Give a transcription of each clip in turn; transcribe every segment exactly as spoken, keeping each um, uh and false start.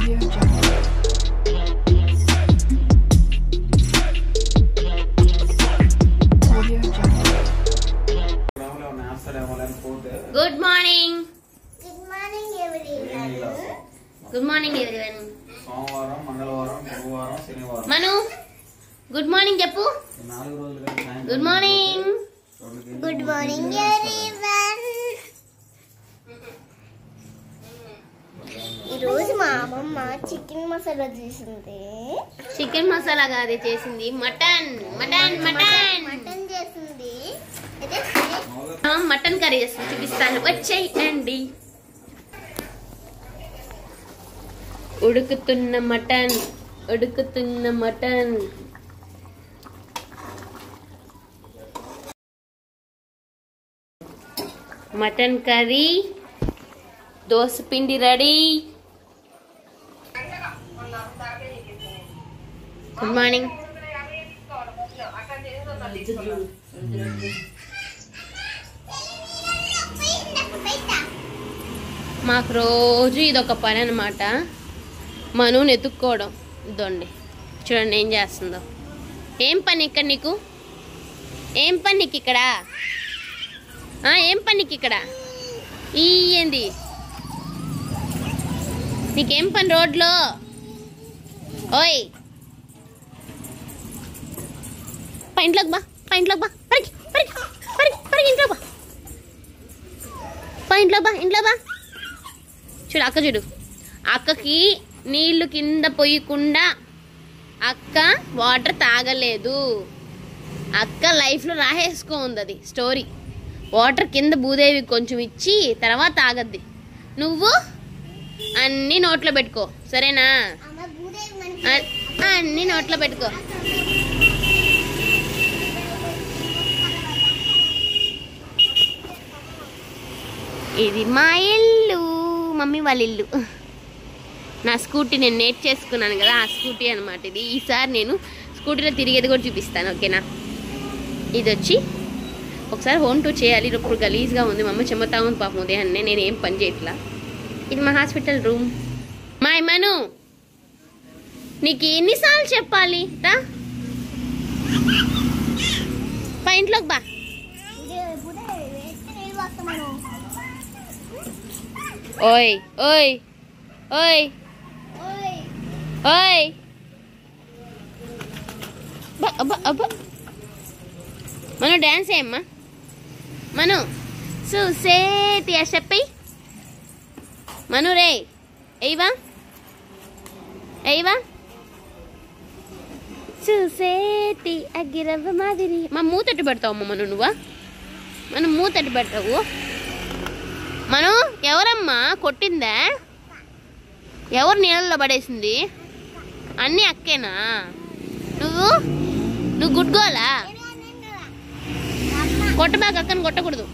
Good morning. Good morning everyone. Good morning everyone. సోమవారం మంగళవారం గురువారం శనివారం మను గుడ్ మార్నింగ్ చెప్పు నాలుగు రోజులు good morning good morning everyone ఈ రోజు మా అమ్మమ్మ చికెన్ మసాలా చేసింది చికెన్ మసాలా కాదే చేసింది మటన్ మటన్ మటన్ మటన్ చేసింది అయితే మటన్ కర్రీ చేస్తుంది చూపిస్తాను వచ్చేయండి ఉడుకుతున్న మటన్ ఉడుకుతున్న మటన్ మటన్ కర్రీ దోస పిండి రెడీ గుడ్ మార్నింగ్ మాకు రోజు ఇదొక పని అన్నమాట మను నెతుక్కోవడం ఇదండి చూడండి ఏం చేస్తుందో ఏం పని ఇక్కడ నీకు ఏం పని నీకు ఇక్కడ ఏం పని నీకు ఇక్కడ ఈ ఏంది నీకేం పని రోడ్లో ఓయ్ పా ఇంట్లోకి బా పా ఇంట్లోకి బా పరిగి పరిగి పరిగి పరిగి ఇంట్లో బా పా ఇంట్లో బా ఇంట్లో బా చూడు అక్క చూడు అక్కకి నీళ్లు కింద పోయకుండా అక్క వాటర్ తాగలేదు అక్క లైఫ్లో రాసేసుకో ఉంది అది స్టోరీ వాటర్ కింద భూదేవి కొంచెం ఇచ్చి తర్వాత తాగద్ది నువ్వు అన్నీ నోట్లో పెట్టుకో సరేనా అన్నీ నోట్లో పెట్టుకో ఇది మా ఇల్లు మమ్మీ వాళ్ళ ఇల్లు నా స్కూటీ నేను నేర్చేసుకున్నాను కదా ఆ స్కూటీ అనమాట ఇది ఈసారి నేను స్కూటీలో తిరిగేది కూడా చూపిస్తాను ఓకేనా ఇది వచ్చి ఒకసారి హోమ్ టూర్ చేయాలి ఇప్పుడు గలీజ్గా ఉంది మా అమ్మ చెమ్మతా ఉంది పాపం ఉదయాన్నే నేను ఏం పని చేయట్లా ఇది మా హాస్పిటల్ రూమ్ మా మను నీకు ఎన్నిసార్లు చెప్పాలి రా పా ఇంట్లోకి బా ఓయ్ ఓయ్ ఓయ్ ఓయ్ అబ్బా అబ్బా మను డ్యాన్స్ ఏమ్మా మను చూసేటి చెప్పి మను రే ఎయ్యవా ఎయ్యవా చూసేటి అగ్గిరవ్వ మాదిరి మా మూతట్టు పెడతావు అమ్మ మను నువ్వా మనం మూతట్టు పెడతావు మను ఎవరమ్మా కొట్టిందా ఎవరు నీళ్ళల్లో పడేసింది అన్నీ అక్కేనా నువ్వు నువ్వు గుడ్గోలా కొట్టబాక అక్కని కొట్టకూడదు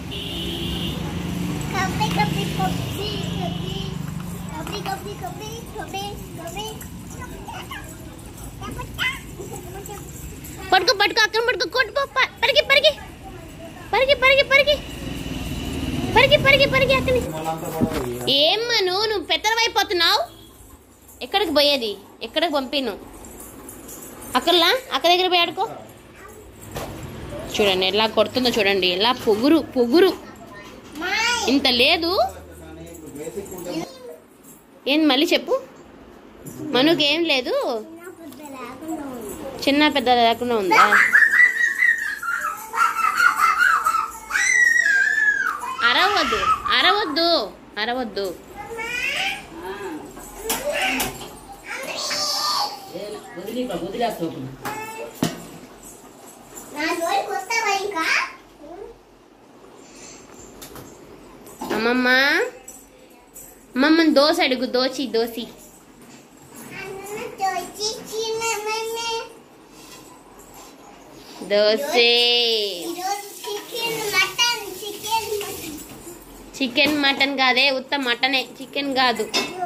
పడుకో పడుకో అక్కని పడుకో కొట్టుకో పరిగి పరిగి పరిగి పరిగి పరిగి పరిగి పరిగి పరిగి అక్కని ఏమ్మను నువ్వు పెద్దవైపోతున్నావు ఎక్కడికి పోయేది ఎక్కడికి పంపిను అక్కర్లా అక్క దగ్గర పోయి ఆడుకో చూడండి ఎలా కొడుతుందో చూడండి ఎలా పొగురు పొగురు ఇంత లేదు ఏం మళ్ళీ చెప్పు మనుకి ఏం లేదు చిన్న పెద్ద లేకుండా ఉందా అరవద్దు అరవద్దు అరవద్దు అమ్మమ్మ అమ్మమ్మ దోశ అడుగు దోచి దోసి దోసే చికెన్ మటన్ కాదే ఉత్త మటనే చికెన్ కాదు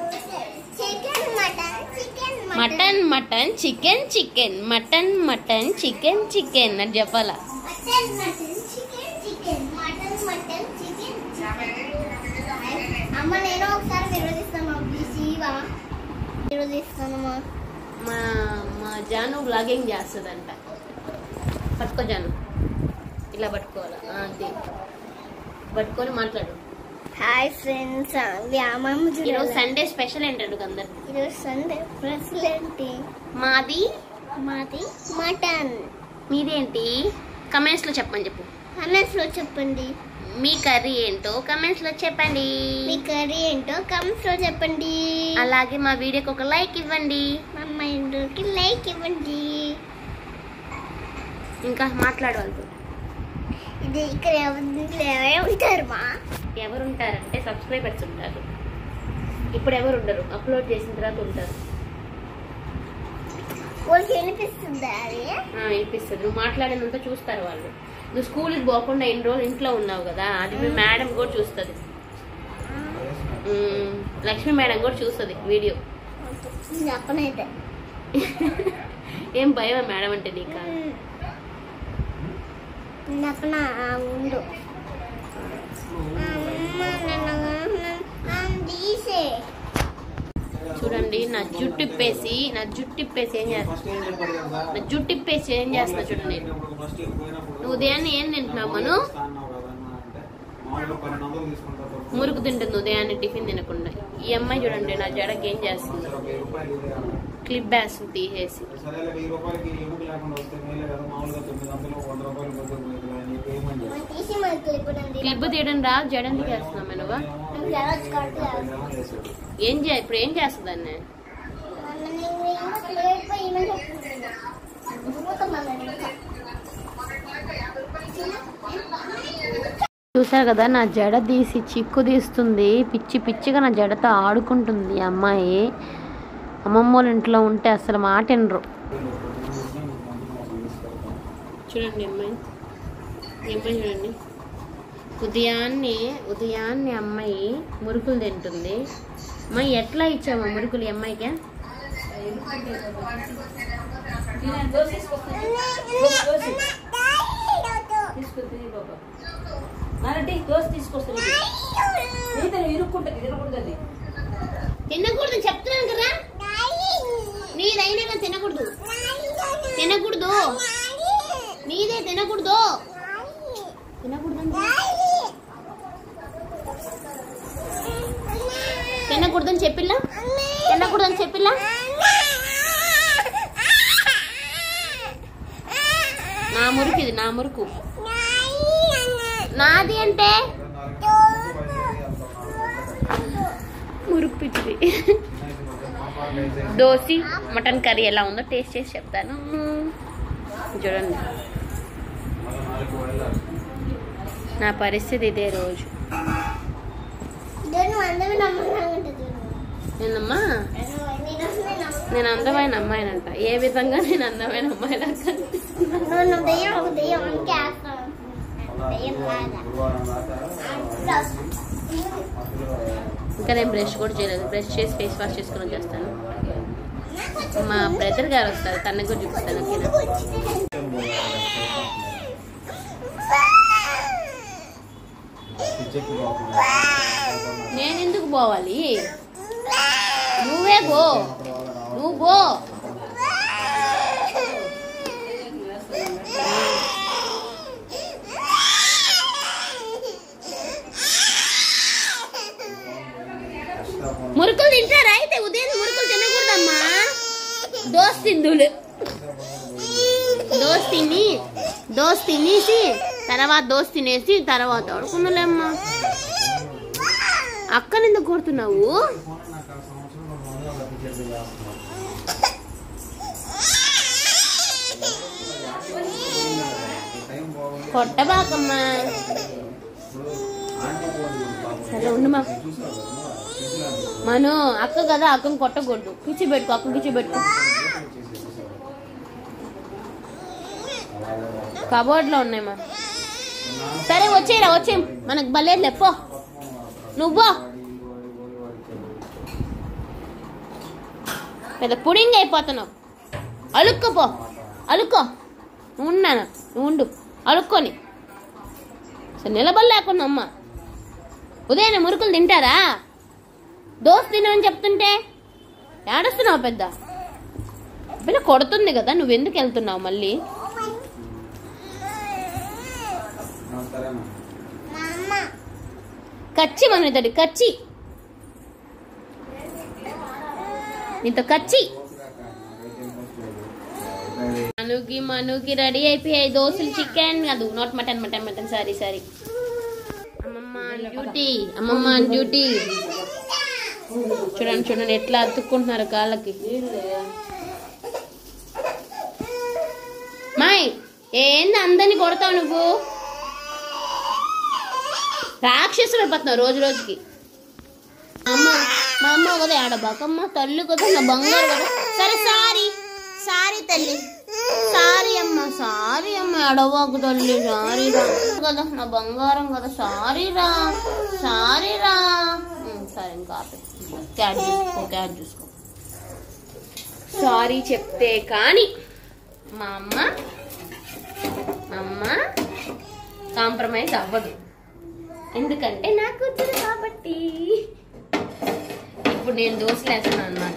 mutton mutton chicken chicken mutton mutton chicken chicken అని చెప్పాలా వీడియో తీస్తానమ్మా. మా మా జాను బ్లాగింగ్ చేస్తుందంట. పట్టుకో జాను, ఇలా పట్టుకోవాలి. అది పట్టుకొని మాట్లాడు. హాయ్ ఫ్రెండ్స్, ఈరోజు సండే స్పెషల్ ఏంటంటే అందరు ఈరోజు సండే స్పెషల్ ఏంటి? మాది మాది మటన్. మీదేంటి? కమెంట్స్ లో చెప్పమని చెప్పు. కమెంట్స్ లో చెప్పండి. మీ కర్రీ ఏంటో కమెంట్స్ లో చెప్పండి. మీ కర్రీ ఏంటో కమెంట్స్ లో చెప్పండి. అలాగే మా వీడియోకి ఒక లైక్ ఇవ్వండి. మా అమ్మాయికి లైక్ ఇవ్వండి. ఇంకా మాట్లాడవాళ్ళు. ఇది ఇక్కడ ఎవరు ఉంటారు? మా ఎవరు ఉంటారంటే సబ్స్క్రైబర్స్ ఉంటారు. ఇప్పుడు ఎవరు ఉండరు, అప్లోడ్ చేసిన తర్వాత ఉంటారు. వాళ్ళకి వినిపిస్తుందా? అది వినిపిస్తుంది. నువ్వు మాట్లాడినంత చూస్తారు వాళ్ళు. నువ్వు స్కూల్కి పోకుండా ఎన్ని రోజులు ఇంట్లో ఉన్నావు కదా, అది మీ మేడం కూడా చూస్తుంది. లక్ష్మి మేడం కూడా చూస్తుంది వీడియో. చెప్పనైతే ఏం భయమా మేడం అంటే నీకు? చెప్పనా? ఉండు. చూడండి, నా జుట్టు ఇప్పేసి నా జుట్టు ఇప్పేసి ఏం చేస్తా నా జుట్టు ఇప్పేసి ఏం చేస్తున్నా చూడండి. నువ్వు ఉదయాన్నే ఏం తింటున్నావు మను? మురుకు తింటుంది ఉదయాన్నే టిఫిన్ తినకుండా. ఈ అమ్మాయి చూడండి నా జడకి ఏం చేస్తుంది, క్లిప్ బ్యాస్ తీసేసి. క్లిప్ తీయడం రా, జడ ఎందుకు వేస్తున్నావు నువ్వు? ఏం చే ఇప్పుడు ఏం చేస్తుందాన్ని? చూసారు కదా, నా జడ తీసి చిక్కు తీస్తుంది. పిచ్చి పిచ్చిగా నా జడతో ఆడుకుంటుంది అమ్మాయి. అమ్మమ్మ వాళ్ళ ఇంట్లో ఉంటే అసలు మాట వినరు. చూడండి అమ్మాయి, అమ్మాయి చూడండి. ఉదయాన్నే ఉదయాన్నే అమ్మాయి మురుకులు తింటుంది. అమ్మాయి ఎట్లా ఇచ్చామా మురుకులు అమ్మాయికి? తినకూడదు చెప్తున్నాను కదా, నీదైనా కానీ తినకూడదు. తినకూడదు, నీదే తినకూడదు. తినకూడదు తినకూడదని చెప్పిల్లా, తినకూడదని చెప్పిల్లా. నా మురుకు ఇది, నా మురుకు. నాది అంటే మురుకు పిచ్చిది. దోసి మటన్ కర్రీ ఎలా ఉందో టేస్ట్ చేసి చెప్తాను. చూడండి నా పరిస్థితి ఇదే రోజు. నేనమ్మా నేను అందమైన అమ్మాయినంట. ఏ విధంగా నేను అందమైన అమ్మాయిలా కనిపిస్తున్నాను? ఇంకా నేను బ్రష్ కూడా చేయలేదు. బ్రష్ చేసి ఫేస్ వాష్ చేసుకుని వచ్చేస్తాను. మా బ్రదర్ గారు వస్తారు, తనకు కూడా చూపిస్తాను. ఓకేనా? నేను ఎందుకు పోవాలి? నువ్వే పో, నువ్వు పో. మురుకులు తింటారా? అయితే ఉదయం మురుకులు తినకూడదమ్మా. దోశ తిందులు దోశ తిని దోశ తినేసి తర్వాత దోశ తినేసి తర్వాత ఆడుకుందలేమ్మా. అక్కని ఎందుకు కొడుతున్నావు? కొట్టబాకమ్మా. సరే ఉండమా. మను అక్క కదా, అక్కని కొట్టకూడదు. కిచ్చి పెట్టుకో, అక్క కిచ్చి పెట్టుకో. కబోర్డ్లో ఉన్నాయమ్మా. సరే వచ్చేయరా, వచ్చే మనకు బలేదులే. పో నువ్వు, పెద్ద పుడింగ్ అయిపోతున్నావు. అలుక్కుపో, అలుక్కో. నువ్వు ఉన్నాను, నువ్వు ఉండు అలుక్కొని. సరే నిలబడలేకున్నా అమ్మ. ఉదయం మురుకులు తింటారా? దోశ తినని చెప్తుంటే ఏడుస్తున్నావు పెద్ద పిల్ల కొడుతుంది కదా, నువ్వెందుకు వెళ్తున్నావు మళ్ళీ? కచ్చి మన తడి కచ్చి నీతో కచ్చి. మనుకి మనుకి రెడీ అయిపోయాయి దోశలు. చికెన్ కాదు, not mutton, mutton mutton sorry sorry. అమ్మమ్మ డ్యూటీ, అమ్మమ్మ డ్యూటీ. చూడండి చూడండి ఎట్లా అతుక్కుంటున్నారు కాళ్ళకి. మాయ్ ఏంది అందరినీ కొడతావు నువ్వు? రాక్షసులు అయిపోతున్నావు రోజు రోజుకి. అమ్మ మా అమ్మ కదా ఆడబాకమ్మ, తల్లి కదా నా బంగారు కదా. సరే సారీ సారీ తల్లి, సారీ అమ్మ, సారీ అమ్మ, ఆడబాకు తల్లి, సారీ రా కదా నా బంగారం కదా, సారీ రా సారీ రా. సరే ఇంకా క్యాట్ చూసుకో, క్యాట్ చూసుకో. సారీ చెప్తే కానీ మా అమ్మ మా అమ్మ కాంప్రమైజ్ అవ్వదు, ఎందుకంటే నా కూతురు కాబట్టి. ఇప్పుడు నేను దోశలు వేస్తున్నాను అనమాట.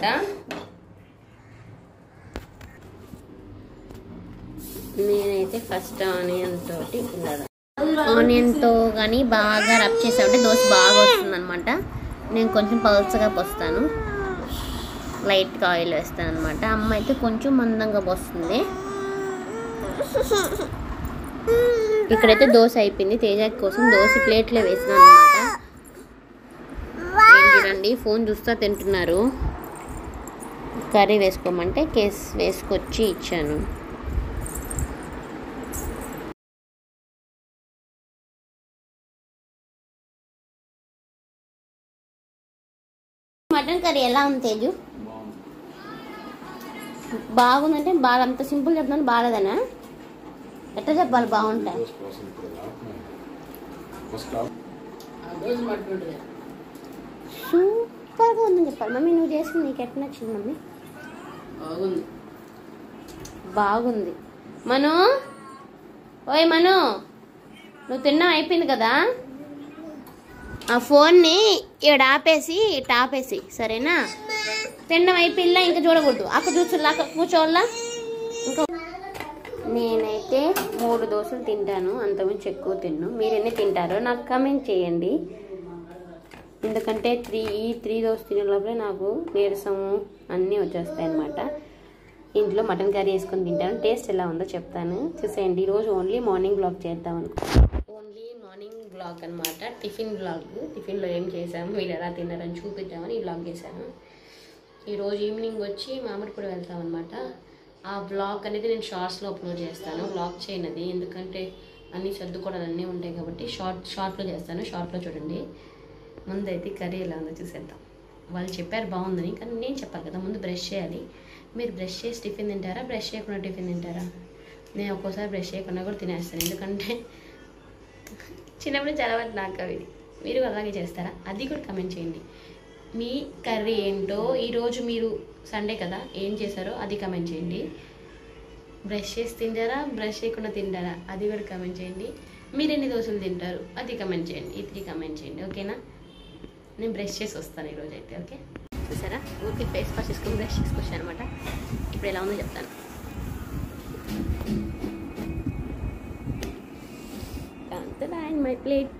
నేనైతే ఫస్ట్ ఆనియన్ తోటి ఆనియన్తో కానీ బాగా రబ్ చేసామంటే దోశ బాగా వస్తుంది అనమాట. నేను కొంచెం పల్చగా పోస్తాను, లైట్గా ఆయిల్ వేస్తాను అనమాట. అమ్మ అయితే కొంచెం మందంగా పోస్తుంది. ఇక్కడైతే దోశ అయిపోయింది. తేజ కోసం దోశ ప్లేట్లో వేసినాను అనమాట. చూడండి ఫోన్ చూస్తా తింటున్నారు. కర్రీ వేసుకోమంటే కేస్ వేసుకొచ్చి ఇచ్చాను. మటన్ కర్రీ ఎలా ఉంది తేజు? బాగుందంటే బాగా, అంత సింపుల్ చెప్తాను బాగాలేదనా? ఎట్లా చెప్పాలి బాగుంటాయి? సూపర్గా ఉందని చెప్పాలి. మమ్మీ నువ్వు చేసింది నీకు ఎట్లా నచ్చింది మమ్మీ? బాగుంది బాగుంది. మను ఓయ్ మను, నువ్వు తిన్నా అయిపోయింది కదా, ఆ ఫోన్ని ఇక్కడ ఆపేసి ఇటు ఆపేసి సరేనా? తినడం అయిపోయిందా? ఇంకా చూడకూడదు. అక్క చూసులా, అక్క కూర్చోవాలా. ఇంకా నేనైతే మూడు దోశలు తింటాను, అంతకుమించి ఎక్కువ తిన్ను. మీరు ఎన్ని తింటారో నాకు కమెంట్ చేయండి. ఎందుకంటే త్రీ ఈ త్రీ దోశ తినే లోపలే నాకు నీరసము అన్నీ వచ్చేస్తాయి అన్నమాట. ఇంట్లో మటన్ కర్రీ వేసుకొని తింటాను. టేస్ట్ ఎలా ఉందో చెప్తాను, చూసేయండి. ఈరోజు ఓన్లీ మార్నింగ్ బ్లాగ్ చేద్దాం అనుకో, ఓన్లీ మార్నింగ్ బ్లాగ్ అనమాట. టిఫిన్ బ్లాగ్, టిఫిన్లో ఏం చేసాము, మీరు ఎలా తిన్నారని చూపిద్దామని ఈ బ్లాగ్ చేశాను. ఈరోజు ఈవినింగ్ వచ్చి మామిడిపూడి వెళ్తాం అనమాట. ఆ బ్లాగ్ అనేది నేను షార్ట్స్లో అప్లోడ్ చేస్తాను. బ్లాగ్ చేయనది, ఎందుకంటే అన్నీ సర్దుకోవడాలు అన్నీ ఉంటాయి కాబట్టి షార్ట్ షార్ట్లో చేస్తాను. షార్ట్లో చూడండి. ముందైతే కర్రీ ఎలా ఉందో చూసేద్దాం. వాళ్ళు చెప్పారు బాగుందని, కానీ నేను చెప్పాలి కదా. ముందు బ్రష్ చేయాలి. మీరు బ్రష్ చేసి టిఫిన్ తింటారా, బ్రష్ చేయకుండా టిఫిన్ తింటారా? నేను ఒక్కోసారి బ్రష్ చేయకుండా కూడా తినేస్తాను, ఎందుకంటే చిన్నప్పుడు చాలా వరకు నాకు అవి. మీరు అలాగే చేస్తారా? అది కూడా కమెంట్ చేయండి. మీ కర్రీ ఏంటో, ఈరోజు మీరు సండే కదా ఏం చేశారో అది కమెంట్ చేయండి. బ్రష్ చేసి తింటారా, బ్రష్ చేయకుండా తింటారా, అది కూడా కమెంట్ చేయండి. మీరు ఎన్ని దోశలు తింటారు అది కమెంట్ చేయండి. ఈ త్రీ కమెంట్ చేయండి, ఓకేనా? నేను బ్రష్ చేసి వస్తాను ఈరోజు అయితే, ఓకే? చూసారా, ఊరికి ఫేస్ వాష్ చేసుకుని బ్రష్ చేసుకొచ్చాను అనమాట. ఇప్పుడు ఎలా ఉందో చెప్తాను. అండ్ మై ప్లేట్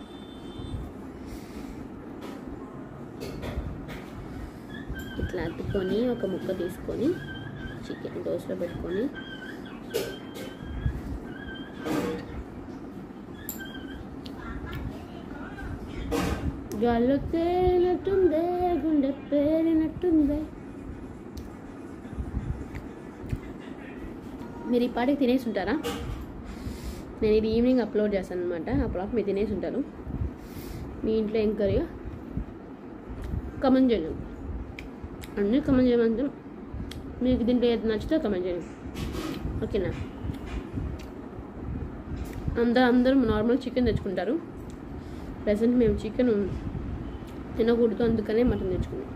ఇట్లా అతుక్కొని ఒక ముక్క తీసుకొని చికెన్ దోశలో పెట్టుకొని గాల్లో తేలినట్టుందే, గుండె పేలినట్టుందే. మీరు ఈ పాటికి తినేసి ఉంటారా? నేను ఇది ఈవినింగ్ అప్లోడ్ చేస్తాను అనమాట. ఆ బ్లాగ్ మీరు తినేసి ఉంటారు. మీ ఇంట్లో ఏం కర్రీ కమెంట్ చేయండి. అన్నీ కమెంట్ చేయమంటే మీకు దీంట్లో ఏది నచ్చితే కమెంట్ చేయండి, ఓకేనా? అందరూ అందరూ నార్మల్ చికెన్ తెచ్చుకుంటారు. ప్రజెంట్ మేము చికెన్ తినకూడదు, అందుకనే మటన్ తెచ్చుకున్నాం.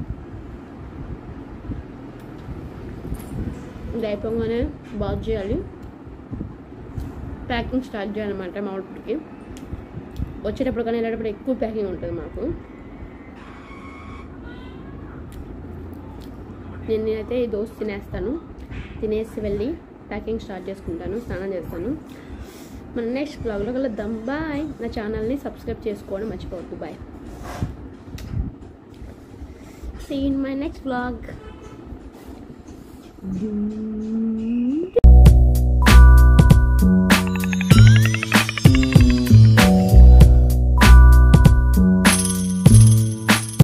ఇది అయిపోగానే బాత్ చేయాలి, ప్యాకింగ్ స్టార్ట్ చేయాలన్నమాట. మామిడిపూడికి వచ్చేటప్పుడు కానీ వెళ్ళేటప్పుడు ఎక్కువ ప్యాకింగ్ ఉంటుంది మాకు. నేను నేనైతే ఈ దోశ తినేస్తాను. తినేసి వెళ్ళి ప్యాకింగ్ స్టార్ట్ చేసుకుంటాను, స్నానం చేస్తాను. మన నెక్స్ట్ బ్లాగ్లో కలుద్దాం. బాయ్. నా ఛానల్ని సబ్స్క్రైబ్ చేసుకోవడం మర్చిపోవద్దు. Bye. See in my next blog.